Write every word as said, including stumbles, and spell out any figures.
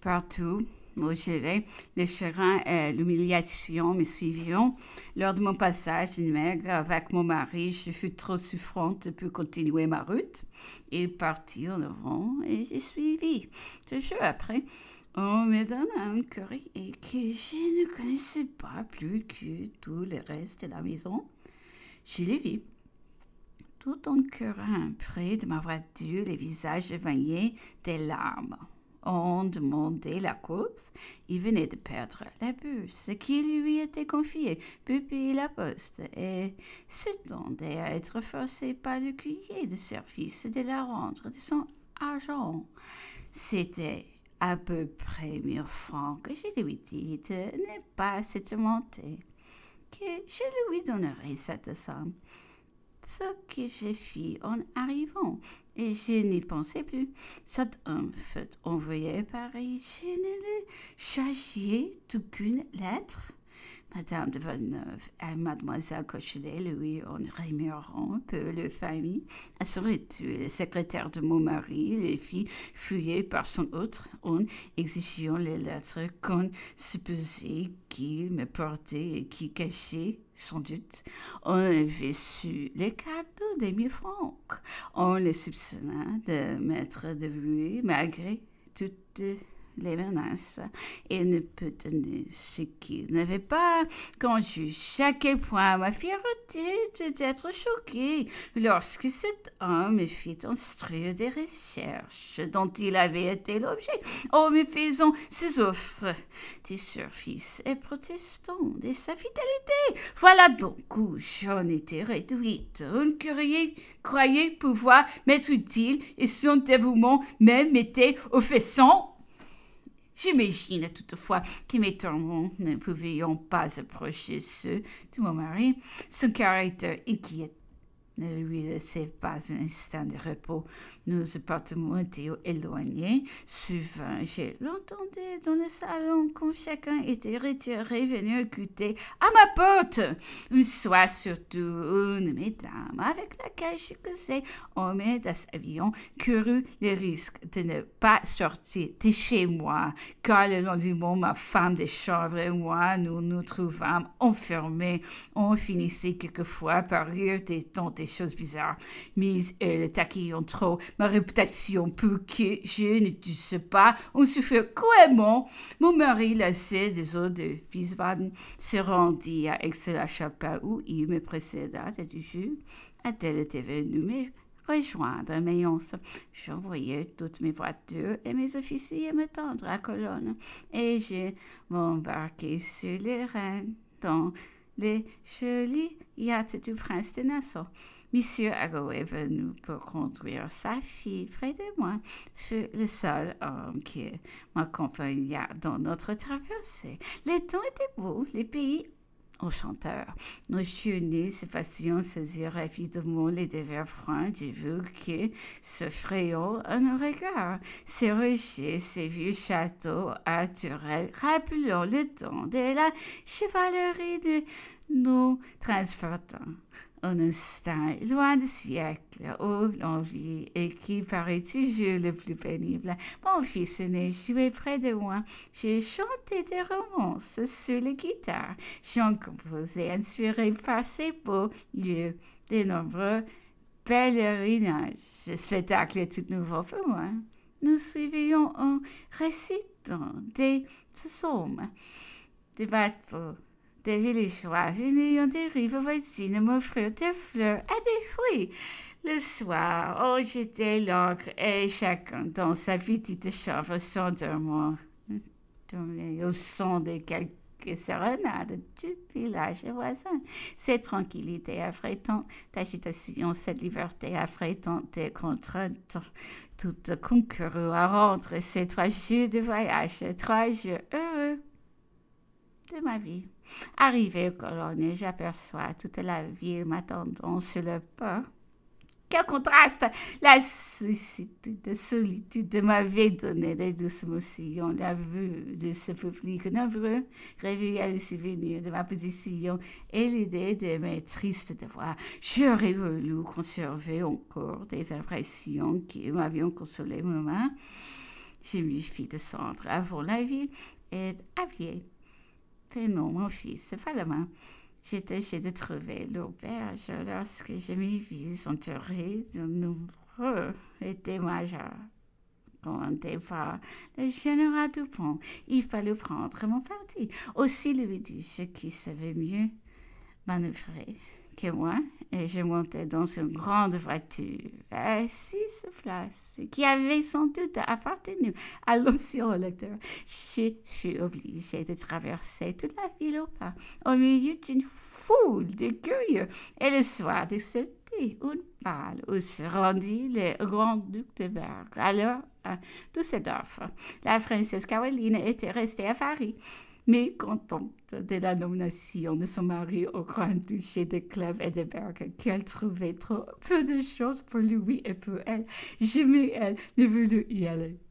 Partout où j'allais, le chagrin et l'humiliation me suivirent. Lors de mon passage de maigre avec mon mari, je fus trop souffrante pour continuer ma route. Il partit en avant et j'ai suivi. Toujours après, on me donna un courrier que je ne connaissais pas plus que tout le reste de la maison. Je le vis. Tout en courant près de ma voiture, les visages éveillés des larmes. On demandait la cause. Il venait de perdre la bourse qui lui était confiée pour payer la poste et s'attendait à être forcé par le cueillir de service de la rendre de son argent. C'était à peu près mille francs que je lui dis de ne pas se tourmenter, que je lui donnerais cette somme. Ce que j'ai fait en arrivant, et je n'y pensais plus. Cet homme fut envoyé à Paris. Je ne le chargeais d'aucune lettre. Madame de Villeneuve et Mademoiselle Cochelet lui en remirent peu le famille. À son retour, le secrétaire de mon mari les fit fouiller par son autre en exigeant les lettres qu'on supposait qu'il me portait et qui cachaient, sans doute, on avait su les cadeaux des mille francs. On le soupçonna de m'être dévoué malgré toutes les menaces, et ne peut donner ce qu'il n'avait pas. Quand juge à quel point ma fierté d'être choquée lorsque cet homme me fit instruire des recherches dont il avait été l'objet, en me faisant ses offres de services et protestant de sa fidélité. Voilà donc où j'en étais réduite. Un courrier croyait pouvoir m'être utile et son dévouement même était offensant. J'imagine toutefois que mes tourments ne pouvaient pas approcher ceux de mon mari. Son caractère inquiet ne lui laissait pas un instant de repos. Nos appartements étaient éloignés. Souvent, je l'entendais dans le salon quand chacun était retiré, venu écouter à ma porte. Un soir, surtout, une mesdames avec laquelle je causais en avion courut le risque de ne pas sortir de chez moi, car le lendemain, ma femme de chambre et moi, nous nous trouvâmes enfermés. On finissait quelquefois par rire des tant de choses bizarres, mais elle taquillant trop ma réputation pour que je ne dise pas, on souffrait cruellement. Mon mari, lassé des eaux de Wiesbaden, se rendit à Aix-la-Chapelle où il me précéda de jour. A-t-elle été venue me rejoindre, mais j'envoyais toutes mes voitures et mes officiers me tendre à Cologne, et je m'embarquai sur les Rhin dans les jolis yachts du prince de Nassau. Monsieur Arago est venu pour conduire sa fille près de moi. Je suis le seul homme qui m'accompagna dans notre traversée. Le temps était beau, les pays enchanteur. Nos jeunes se fassions saisir rapidement les devers francs. J'ai vu que se frayant à nos regards. Ces rochers, ces vieux châteaux à Turel, rappelant le temps de la chevalerie de nos transportants. Un instant, loin du siècle où l'on vit et qui paraît toujours le plus pénible, mon fils aîné jouait près de moi. J'ai chanté des romances sur la guitare. J'en composais inspiré par ces beaux lieux, de nombreux pèlerinages. Le spectacle est tout nouveau pour moi. Nous suivions en récitant des psaumes, des bateaux, des villageois venant des rives voisines m'offrir des fleurs et des fruits. Le soir, on jetait l'ancre et chacun dans sa petite chambre s'endormant, dormait au son de quelques sérénades du village voisin. Cette tranquillité affrétante d'agitation, cette liberté affrétante des contraintes, toutes concourent à rendre ces trois jours de voyage, trois jours heureux de ma vie. Arrivé au Cologne, j'aperçois toute la ville m'attendant sur le pont. Quel contraste! La solitude, solitude m'avait donné des douces émotions. La vue de ce public nombreux réveilla le souvenir de ma position et l'idée de mes tristes devoirs. J'aurais voulu conserver encore des impressions qui m'avaient consolé moment. Je me fis descendre avant la ville et à pied. Et non, mon fils, vraiment. J'étais chez de trouver l'auberge lorsque je m'y vis entouré de nombreux témoignages. Quand départ, le général Dupont, il fallut prendre mon parti. Aussi lui dis-je qui savait mieux manœuvrer que moi, et je montais dans une grande voiture à six places qui avait sans doute appartenu à l'ancien lecteur. Je fus obligé de traverser toute la ville au pas, au milieu d'une foule de curieux, et le soir de cette une balle où se rendit le grand-duc de Berg, alors à Düsseldorf. La princesse Caroline était restée à Paris, mais contente de la nomination de son mari au grand-duché de Clèves et de Berg, qu'elle trouvait trop peu de choses pour lui et pour elle. Jamais elle ne voulut y aller.